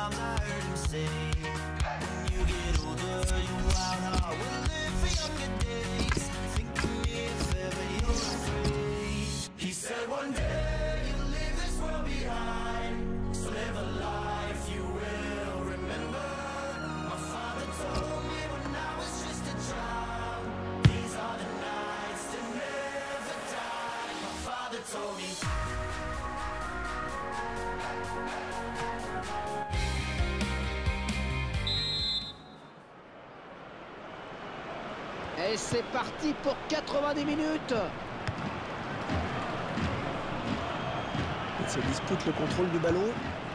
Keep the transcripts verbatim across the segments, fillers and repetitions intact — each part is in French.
times I heard him say, when you get older, your wild heart will live for younger days. Think of me if ever you're afraid. He said one day you'll leave this world behind, so live a life you will remember. My father told me when I was just a child, these are the nights that never die. My father told me. Et c'est parti pour quatre-vingt-dix minutes. Il se dispute le contrôle du ballon.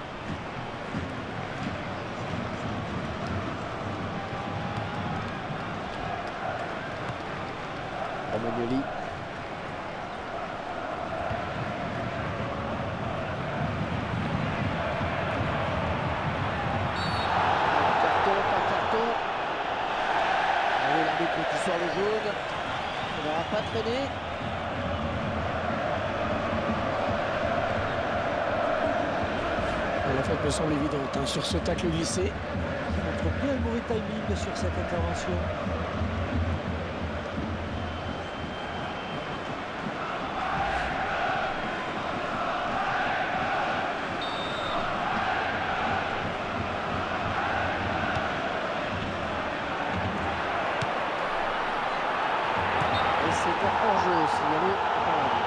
Romagnoli. Qui sort le jaune, on n'aura pas traîné. La faute me semble évidente hein, sur ce tacle glissé. Il montre bien le mauvais timing sur cette intervention. C'est un hors-jeu signalé par l'arbitre.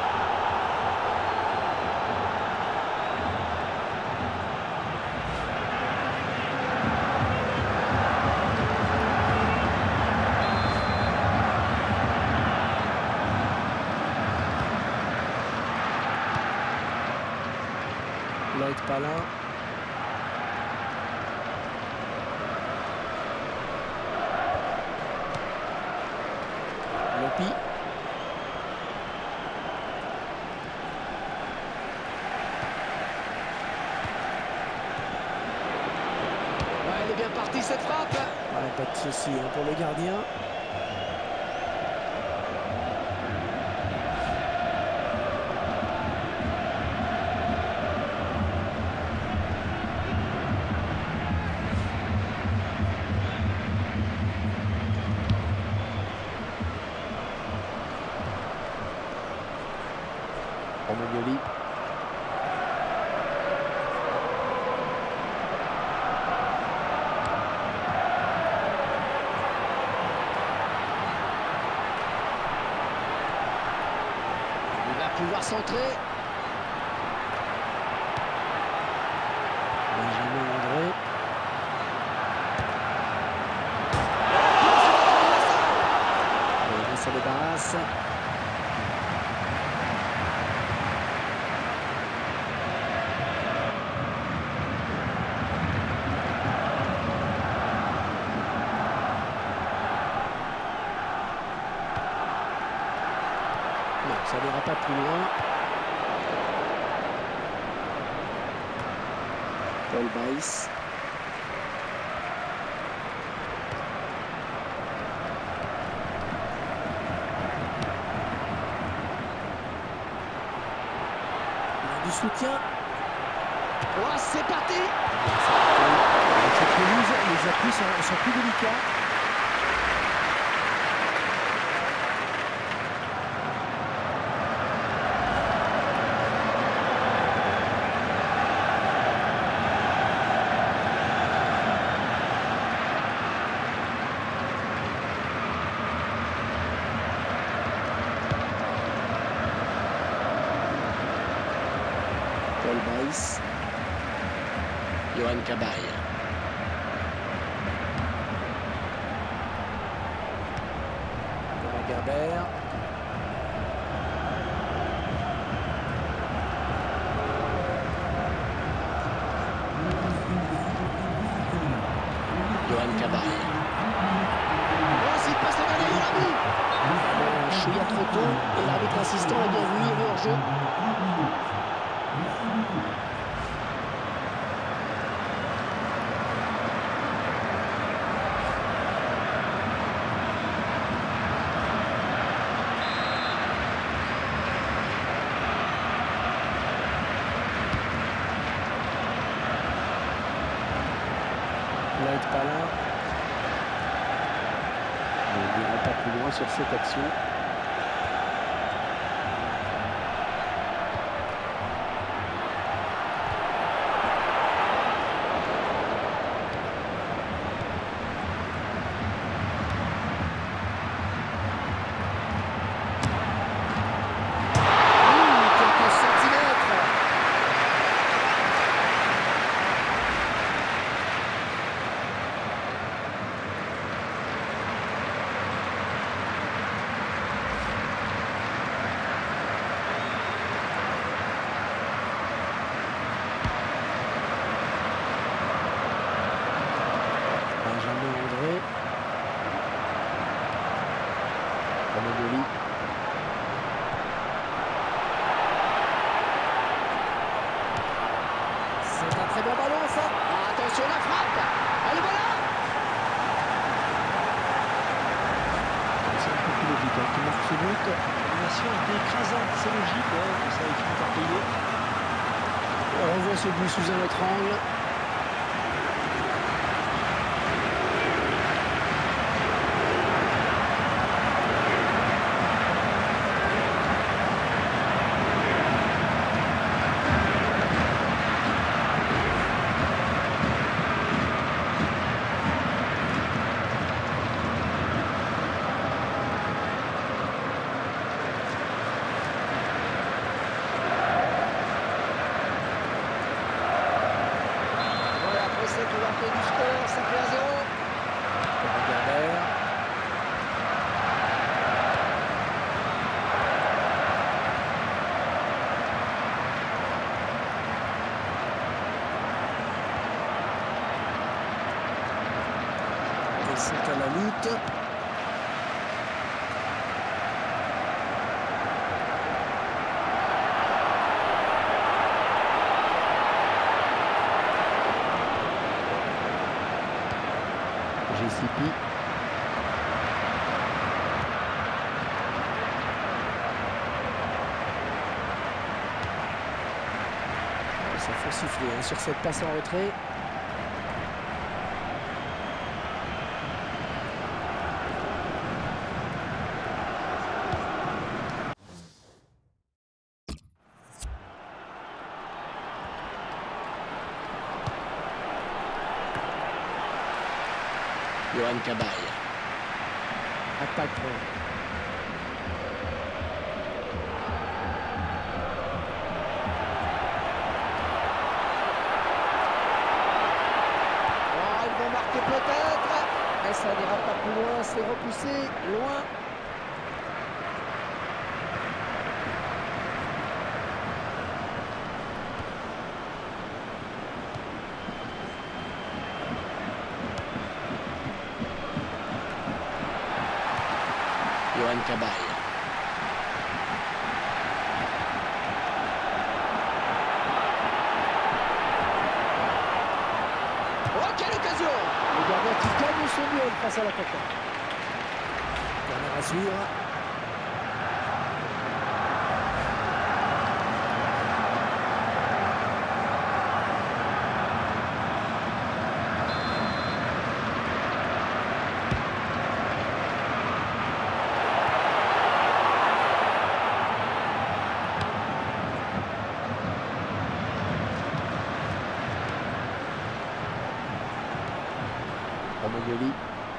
Lloyd Palin. Lopi. Ouais, elle est bien partie cette frappe. Ouais, pas de souci hein, pour le gardien. Romagnoli. Il va pouvoir centrer. Benjamin André. Et ça débarrasse. Non, ça n'ira pas plus loin. Paul Baïs. Il a du soutien. Oh, c'est parti. Avec cette remise, les appuis sont, sont plus délicats. Paul Baïs. Johan Cabaye. Lagardère. Johan Cabaye. Oh, s'il passe la balle, il l'a mis. Un chouïa trop tôt et l'arbitre assistant a bien vu, il y avait hors-jeu. Là, être pas là. Ils n'iront pas plus loin sur cette action. C'est un très bon ballon, ça. Ah, attention, la frappe. Elle est voilà. C'est un peu plus logique hein, qui marque ce but. L'animation était écrasante, c'est logique, ouais, que ça ait fini par payer. On revoit ce but sous un autre angle. Du score, ça fait un zéro. Gardère. Ils sont à la lutte. G C P. Ça faut siffler hein, sur cette passe en retrait. Yohan Cabaye. Attaque. Oh, ils vont marquer peut-être. Mais ça n'ira pas plus loin, c'est repoussé loin. Yohan Cabaye. Oh, quelle occasion! Le gardien qui gagne son duel face à l'attaquant. Dernière à suivre. Romagnoli.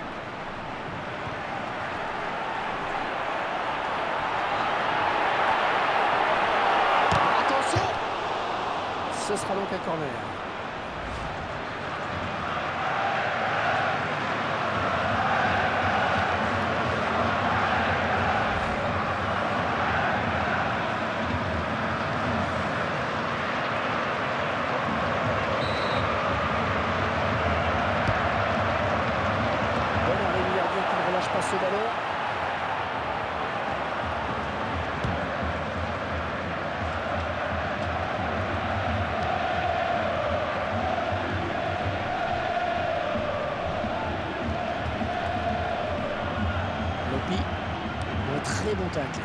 Attention! Ce sera donc un corner. Ce ballon. Lopi, un très bon tacle.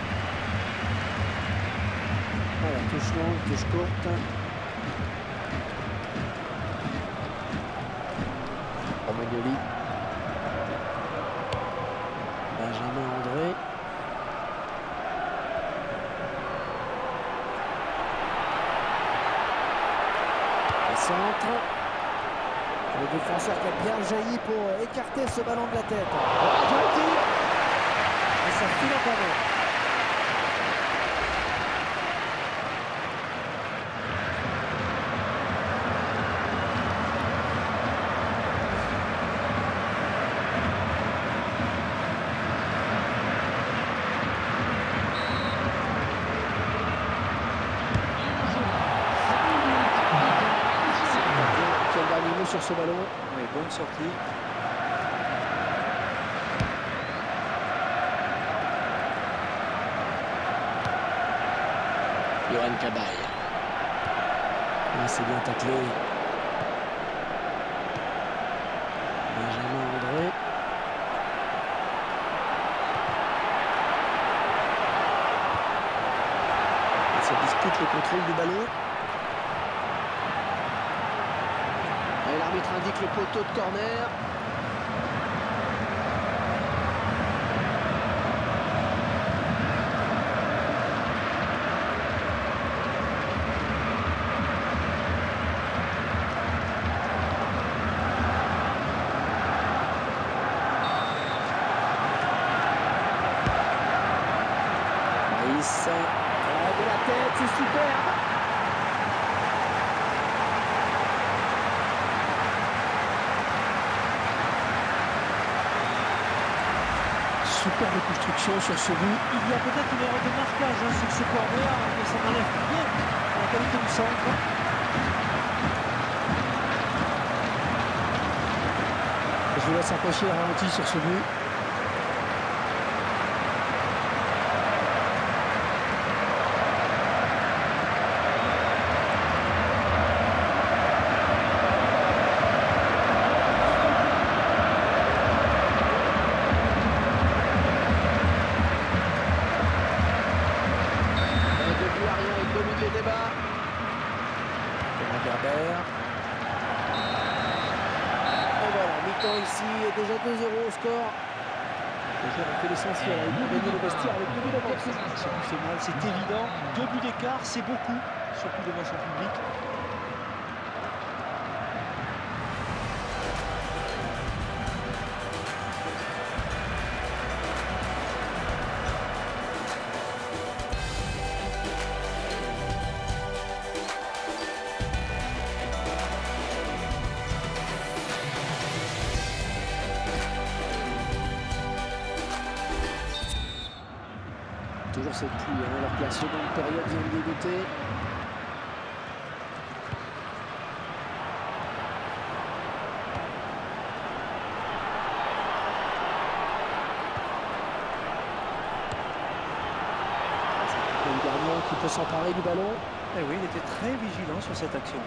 Voilà, touche longue, touche courte. centre. Le défenseur qui a bien jailli pour écarter ce ballon de la tête. Et ça file en corner. Quel dernier mot sur ce ballon? Oui, bonne sortie. Yohan Cabaye. Ah, c'est bien taclé. Benjamin André. Et ça dispute le contrôle du ballon. Et l'arbitre indique le poteau de corner. Maïs. Ah, de la tête, c'est superbe. Superbe construction sur ce but. Il y a peut-être une erreur de marquage hein, sur ce corner, mais ça n'enlève rien à la qualité du centre. Je vous laisse approcher le ralenti sur ce but. Et voilà, mi-temps ici, et déjà deux zéro au score. Les joueurs ont fait l'essentiel, ils ont gagné le vestiaire avec deux buts d'avance. Ce qui fait mal, c'est évident. Deux buts d'écart, c'est beaucoup, surtout devant son public. Toujours cette pluie, hein, alors que la seconde période vient de débuter. Le gardien qui peut s'emparer du ballon. Eh oui, il était très vigilant sur cette action.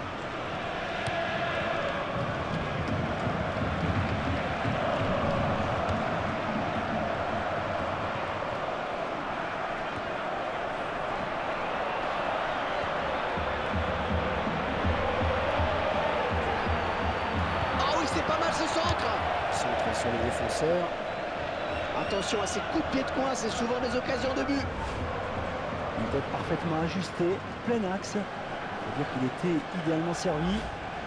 C'est pas mal ce centre. Centre sur les défenseurs. Attention à ces coups de pied de coin, c'est souvent des occasions de but. Il doit être parfaitement ajusté, plein axe. C'est-à-dire qu'il était idéalement servi.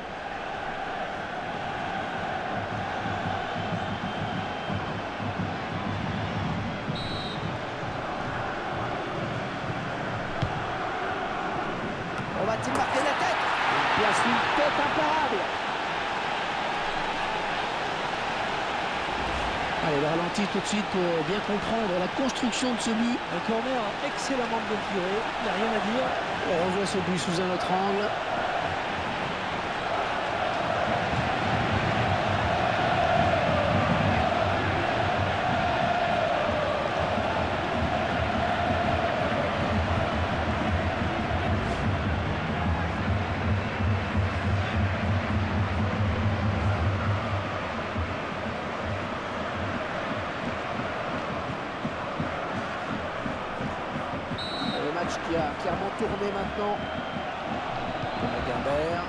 On va-t-il marquer la tête? Il place une tête imparable. Allez, le ralenti tout de suite pour bien comprendre la construction de ce but. Un corner excellemment bien tiré, il n'y a rien à dire. On revoit ce but sous un autre angle. Qui a clairement tourné maintenant. Guimbert.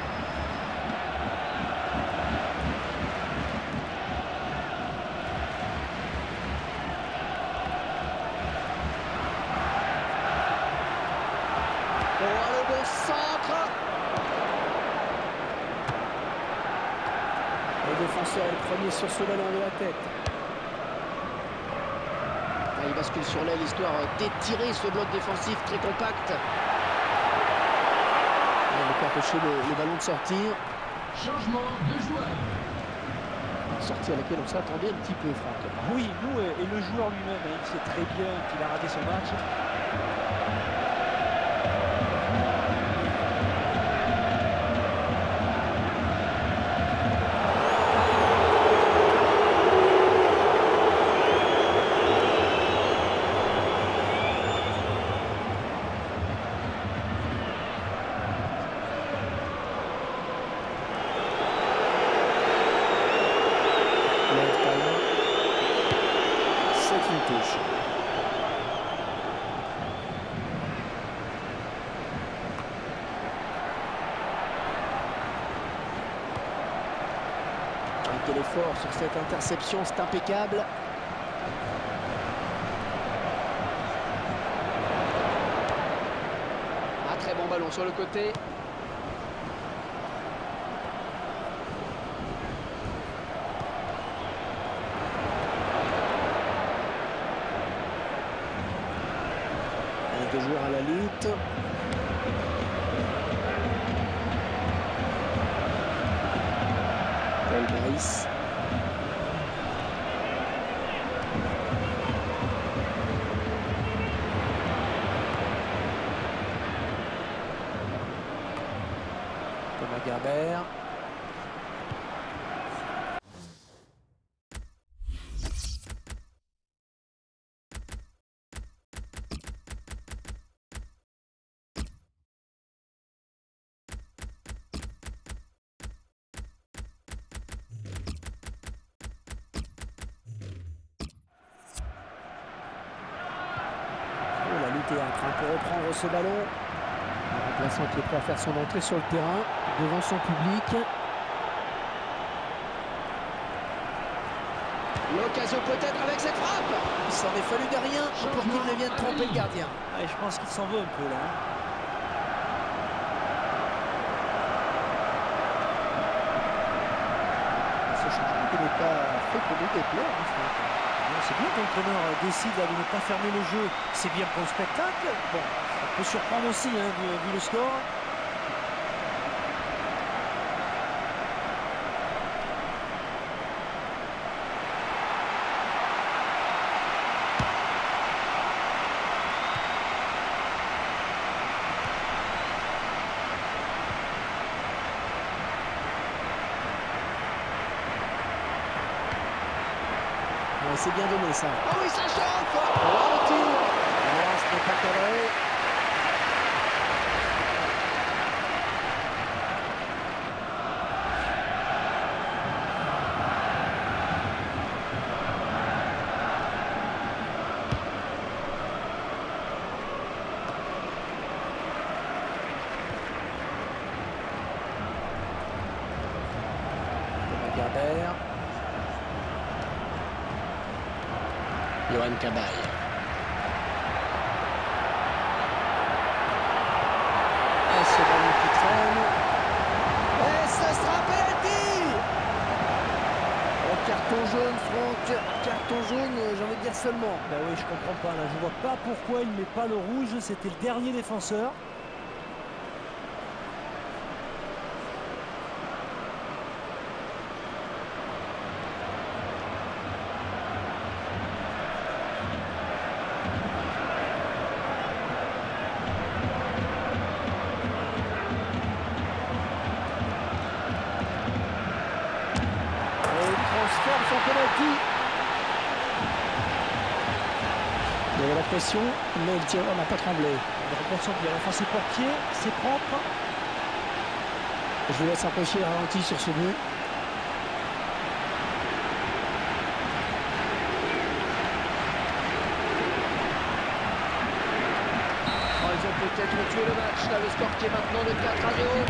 Oh, le bon centre. Le défenseur est le premier sur ce ballon de la tête. Ah, il bascule sur l'aile, histoire d'étirer ce bloc défensif très compact. Il va empêcher le, le ballon de sortir. Changement de joueur. Une sortie à laquelle on s'attendait un petit peu, Franck. Oui, nous et le joueur lui-même, hein, il sait très bien qu'il a raté son match. C'est une touche. Quel effort sur cette interception, c'est impeccable. Un très bon ballon sur le côté. Deux joueurs à la lutte. Paul Brice. Thomas Gerbert. La lutte est en train pour reprendre ce ballon. Le remplaçant qui est prêt à faire son entrée sur le terrain devant son public. L'occasion peut-être avec cette frappe. Il s'en est fallu de rien pour qu'il ne vienne tromper le gardien. Ah, je pense qu'il s'en veut un peu là. Ce changement n'est pas fait pour nous déplaire. C'est bien que l'entraîneur décide de ne pas fermer le jeu. C'est bien pour le spectacle. Bon, ça peut surprendre aussi, hein, vu, vu le score. C'est bien donné ça. Oh oui, ça chauffe. Oh, le tir. Non, ce n'est pas cadré. Thomas Gerbert. Johan Cabaye. Et ce ballon qui traîne. Et ce sera penalty. Oh, carton jaune, Franck. Carton jaune, j'ai envie de dire seulement. Ben oui, je comprends pas. Là, je vois pas pourquoi il met pas le rouge. C'était le dernier défenseur. Transforme son penalty. Il y avait la pression, mais le tireur n'a pas tremblé. La réponse bien. Enfin, c'est portier, c'est propre. Je vous laisse apprécier le ralenti sur ce but. Oh, ils ont peut-être tué le match. Là, le score qui est maintenant de quatre à zéro.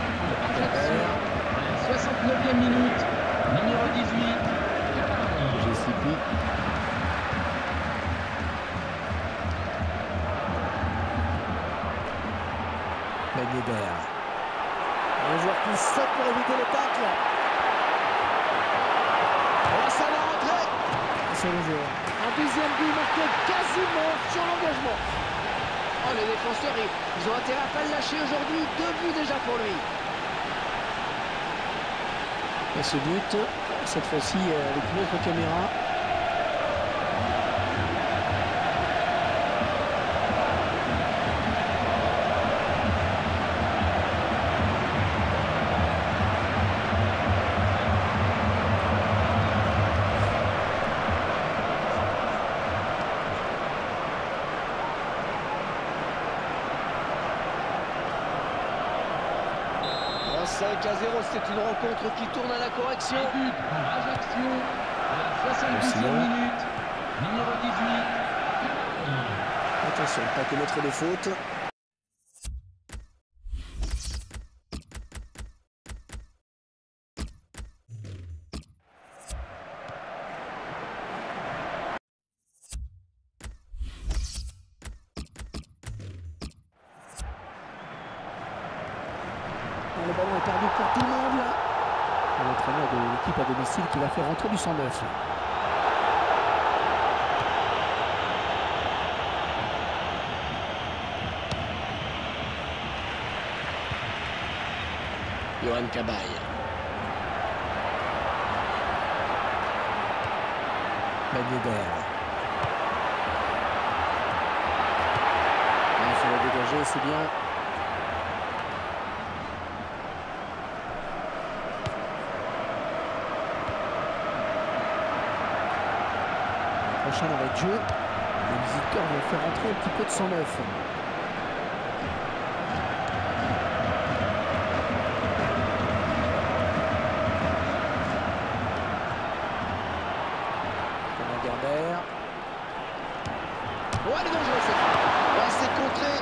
soixante-neuvième minute, numéro dix-huit. G C P. Ben Yedder. Un joueur qui saute pour éviter le tacle. sur le joueur. Un deuxième but marqué quasiment sur l'engagement. Oh, les défenseurs, ils, ils ont intérêt à pas le lâcher aujourd'hui. Deux buts déjà pour lui. Et ce but, cette fois-ci avec une autre caméra. cinq à zéro, c'est une rencontre qui tourne à la correction. Un but pour Ajaccio à la soixante-dixième minute. Numéro dix-huit. Attention, pas commettre de faute. Le ballon est perdu pour tout le monde. L'entraîneur de l'équipe à domicile qui va faire rentrer du cent neuf. Johan Cabaye. Ben Yedder. Il faut la dégager, c'est bien. Prochain dans le jeu, les visiteurs vont faire rentrer un petit peu de cent neuf. Thomas Gerber. Oh, elle est dangereuse cette fois. Ouais, c'est contré.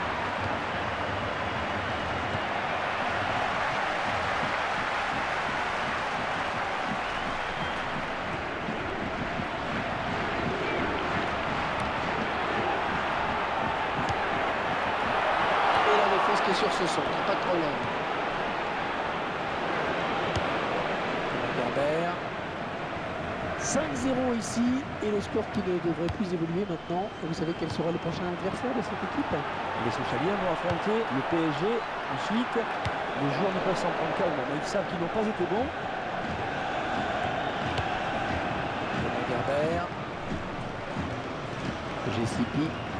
Qui est sur ce son, pas de problème. Gerber. cinq zéro ici, et le score qui ne devrait plus évoluer maintenant. Et vous savez quel sera le prochain adversaire de cette équipe? Les Sochaliens vont affronter le P S G. Ensuite, les joueurs ne peuvent s'en prendre qu'à eux, mais ils savent qu'ils n'ont pas été bons. Gerber. G C P.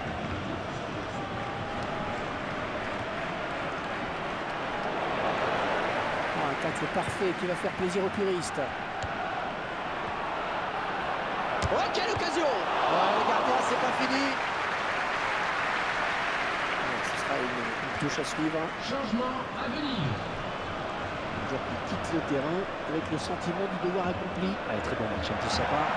C'est parfait, qui va faire plaisir aux puristes. Oh, quelle occasion! Ouais, le gardien, c'est pas fini. Alors, ce sera une, une touche à suivre. Changement à venir. Un joueur qui quitte le terrain avec le sentiment du devoir accompli. Allez, très bon match de sa part.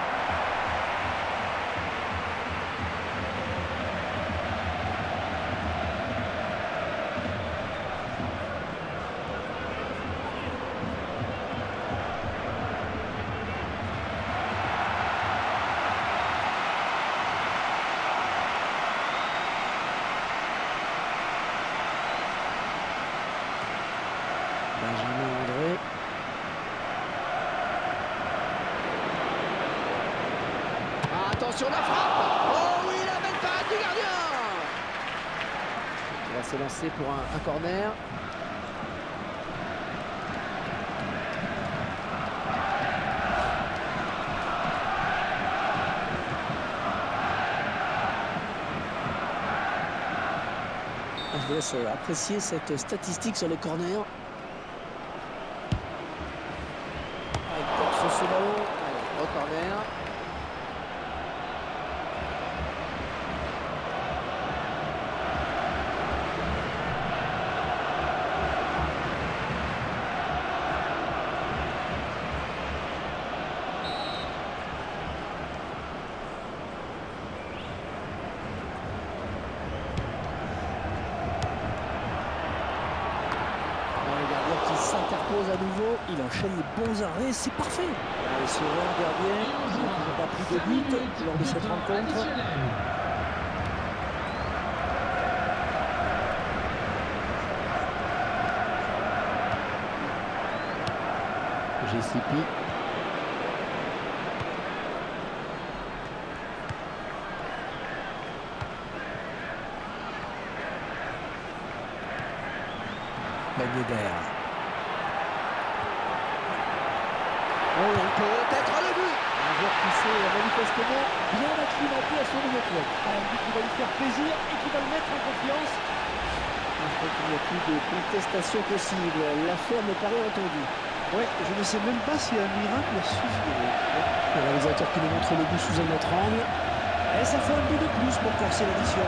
Benjamin André. Ah, attention la frappe! Oh oui, la belle parade du gardien! Il va s'élancer pour un, un corner. Je vous laisse apprécier cette statistique sur le corner. Sur ce ballon, allez, au corner. S'interpose à nouveau, il enchaîne les bons arrêts, c'est parfait. Allez, ce Rouen gardien, il n'a pas pris de but lors de cette rencontre. G C P. gagner d'air. Oh, peut-être le but. Un joueur qui s'est manifestement bien acclimaté à son nouveau club. Un but qui va lui faire plaisir et qui va le mettre en confiance. Je crois qu'il n'y a plus de contestation possible. L'affaire me paraît entendue. Ouais, je ne sais même pas si un miracle a suffi. Le réalisateur qui nous montre le but sous un autre angle. Et ça fait un but de plus pour corser l'addition.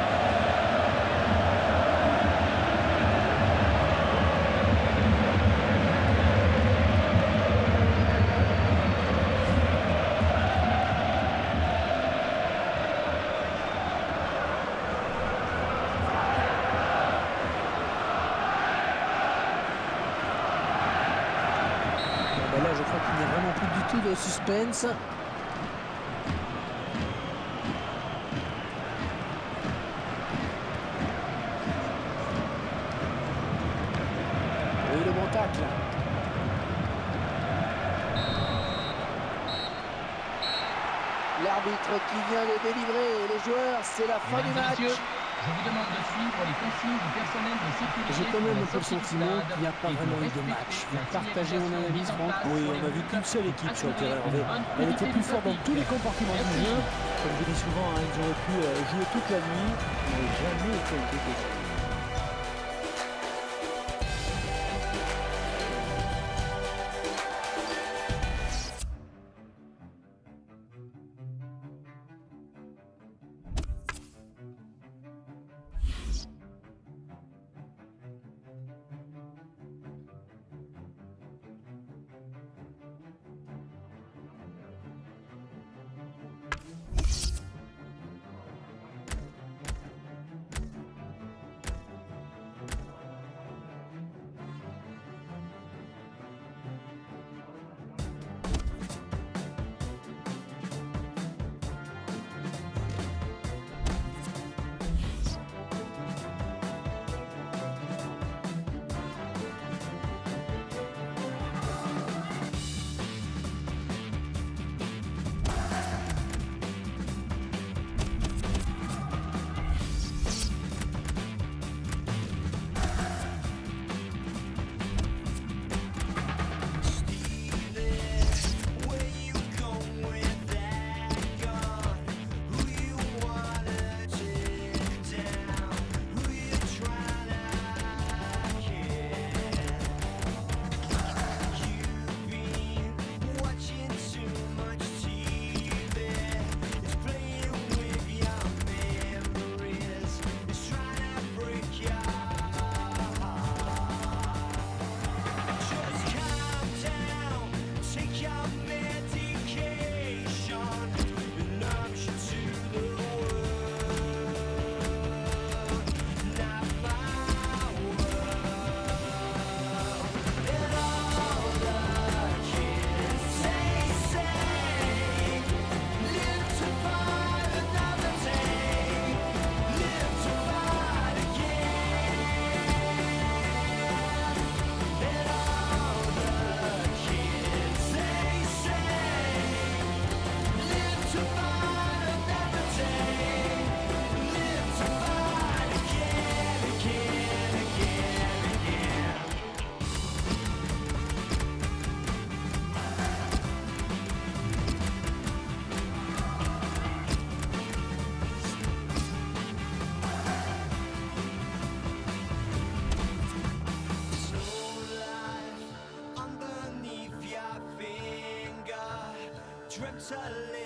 Ben là, je crois qu'il n'y a vraiment plus du tout de suspense. Oui, le bon tacle. L'arbitre qui vient de délivrer les joueurs, c'est la fin du Mesdames et match. messieurs, je vous demande de suivre les consignes du personnel de sécurité. J'ai quand même un pour peu le la sortie du sentiment stade qu'il n'y a pas et de vraiment eu de respecter match. la Vous partagez mon signalisation analyse, mise en Franck? place Oui, pour on les a vu buts. qu'une seule équipe sur le terrain. Assurer Hervé. une bonne Elle était qualité plus du forte dans trafic. tous les compartiments du Merci. jeu. Comme je dis souvent, hein, ils auraient pu euh, jouer toute la nuit, mais jamais été inquiétés. Dreamt a